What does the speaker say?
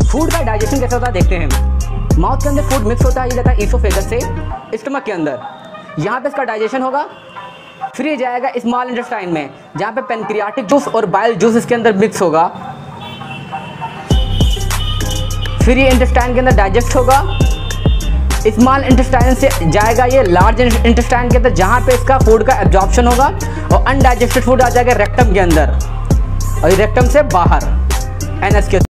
Food का digestion कैसे होता है देखते हैं। माउथ के अंदर फूड मिक्स होता है, ये जाता है ईसोफेगस से स्टमक के अंदर, यहाँ पे इसका डाइजेशन होगा। फिर ये जाएगा स्मॉल इंटेस्टाइन में, जहाँ पे पेनक्रियाटिक जूस और बाइल जूस इसके अंदर मिक्स होगा। फिर ये इंटेस्टाइन के अंदर डाइजेस्ट होगा। स्मॉल इंटेस्टाइन से जाएगा ये लार्ज इंटेस्टाइन के अंदर, जहाँ पे इसका फूड का एब्जॉर्प्शन होगा और अनडाइजेस्टेड फूड आ जाएगा रेक्टम के अंदर और रेक्टम से बाहर एनएस के